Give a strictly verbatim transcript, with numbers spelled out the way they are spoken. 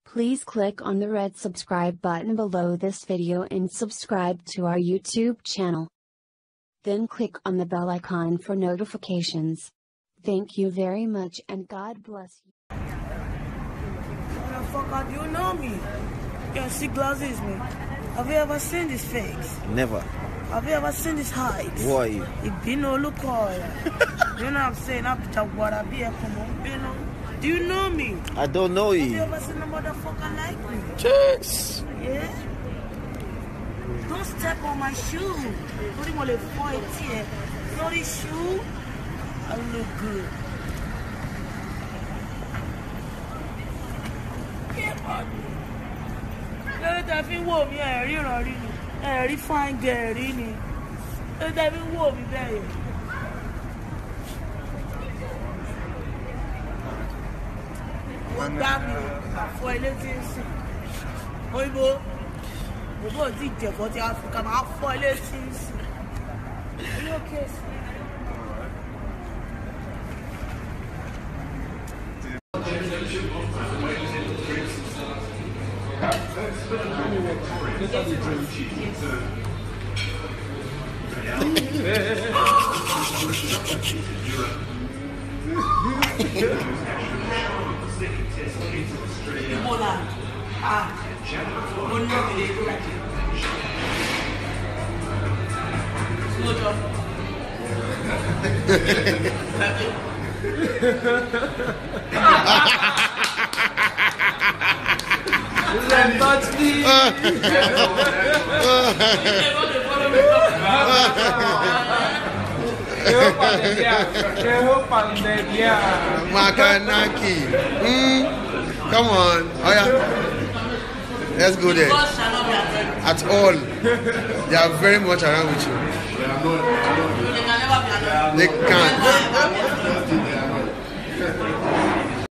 Please click on the red subscribe button below this video and subscribe to our YouTube channel. Then click on the bell icon for notifications. Thank you very much and God bless you. Motherfucker, do you know me? You see glasses, man. Have you ever seen this face? Never. Have you ever seen this height? Who are you? It be no look all. You know what I'm saying? I'm Jawara be a come on, you know. Do you know me? I don't know you. Have you ever seen a motherfucker like me? Cheers. Yeah? Don't step on my shoe. Put him on the foot here. You know this shoe? I look good. Yeah, man. Let me walk me here. You know, really fine girl, really. Let me walk me there. What damn you? For a little thing. Oibo. Oibo did the for the African. I'm for a little thing. Are you okay? Ah, touch me. Makanaki. Mm. Come on. Oh yeah. Let's go there. At all. They are very much around with you. They can't.